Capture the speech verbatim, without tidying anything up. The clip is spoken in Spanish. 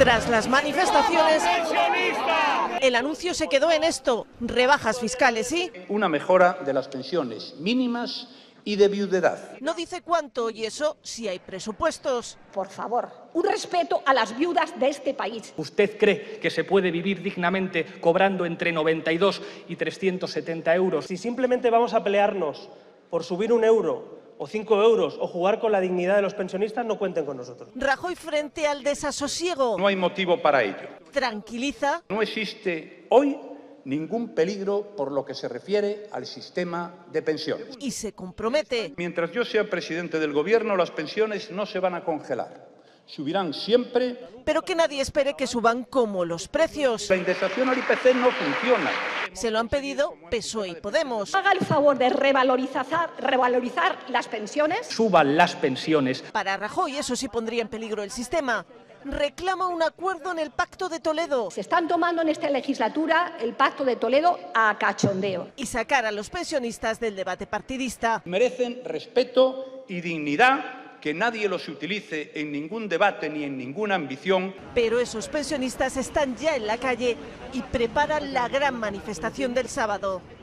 Tras las manifestaciones, el anuncio se quedó en esto: rebajas fiscales y una mejora de las pensiones mínimas y de viudedad. No dice cuánto, y eso sí hay presupuestos. Por favor, un respeto a las viudas de este país. ¿Usted cree que se puede vivir dignamente cobrando entre noventa y dos y trescientos setenta euros? Si simplemente vamos a pelearnos por subir un euro o cinco euros o jugar con la dignidad de los pensionistas, no cuenten con nosotros. Rajoy, frente al desasosiego, No hay motivo para ello. tranquiliza. No existe hoy ningún peligro por lo que se refiere al sistema de pensiones. Y se compromete. Mientras yo sea presidente del Gobierno, las pensiones no se van a congelar. Subirán siempre. Pero que nadie espere que suban como los precios. La indexación al I P C no funciona. Se lo han pedido P S O E y Podemos. Haga el favor de revalorizar, revalorizar las pensiones. Suban las pensiones. Para Rajoy eso sí pondría en peligro el sistema. Reclama un acuerdo en el Pacto de Toledo. Se están tomando en esta legislatura el Pacto de Toledo a cachondeo. Y sacar a los pensionistas del debate partidista. Merecen respeto y dignidad, que nadie los utilice en ningún debate ni en ninguna ambición. Pero esos pensionistas están ya en la calle y preparan la gran manifestación del sábado.